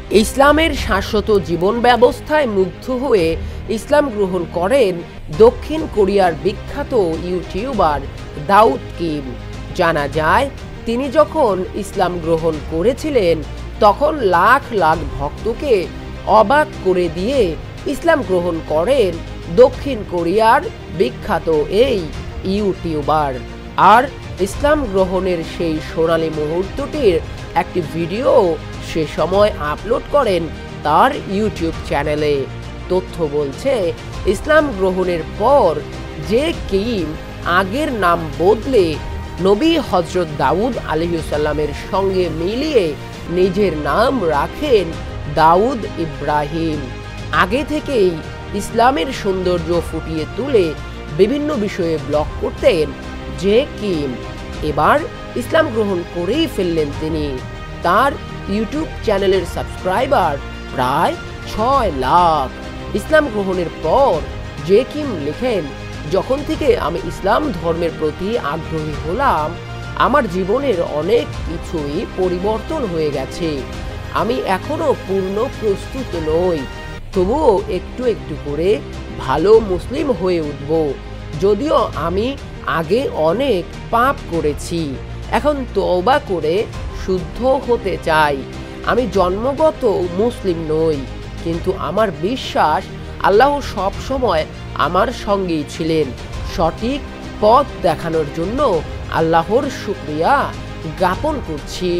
ইসলামের শাশ্বত জীবন ব্যবস্থায় মুগ্ধ হয়ে ইসলাম গ্রহণ করেন দক্ষিণ কোরিয়ার বিখ্যাত ইউটিউবার দাউদ কিম। জানা যায়, তিনি যখন ইসলাম গ্রহণ করেছিলেন তখন লাখ লাখ ভক্তকে অবাক করে দিয়ে ইসলাম গ্রহণ করেন দক্ষিণ কোরিয়ার বিখ্যাত এই ইউটিউবার। আর ইসলাম গ্রহণের সেই সোনালী মুহূর্তটির একটি ভিডিও সে সময় আপলোড করেন তার ইউটিউব চ্যানেলে। তথ্য বলছে, ইসলাম গ্রহণের পর যে কিম আগের নাম বদলে নবী হযরত দাউদ আলাইহিসসালামের সঙ্গে মিলিয়ে নিজের নাম রাখেন দাউদ ইব্রাহিম। আগে থেকেই ইসলামের সৌন্দর্য ফুটিয়ে তুলে বিভিন্ন বিষয়ে ব্লগ করতেন যে কিম, এবার ইসলাম গ্রহণ করেই ফেললেন তিনি। তার ইউটিউব চ্যানেলের সাবস্ক্রাইবার প্রায় 6 লাখ। ইসলাম গ্রহণের পর যে কিম লেখেন, যখন থেকে আমি ইসলাম ধর্মের প্রতি আগ্রহী হলাম, আমার জীবনের অনেক কিছুই পরিবর্তন হয়ে গেছে। আমি এখনো পূর্ণ প্রস্তুত নই, তবুও একটু একটু করে ভালো মুসলিম হয়ে উঠব। যদিও আমি আগে অনেক পাপ করেছি, এখন তওবা করে শুদ্ধ হতে চাই। আমি জন্মগত মুসলিম নই, কিন্তু আমার বিশ্বাস আল্লাহ সব সময় আমার সঙ্গেই ছিলেন। সঠিক পথ দেখানোর জন্য আল্লাহর শুকরিয়া জ্ঞাপন করছি।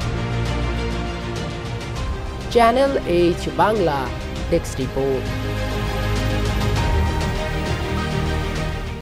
Channel H Bangla text report.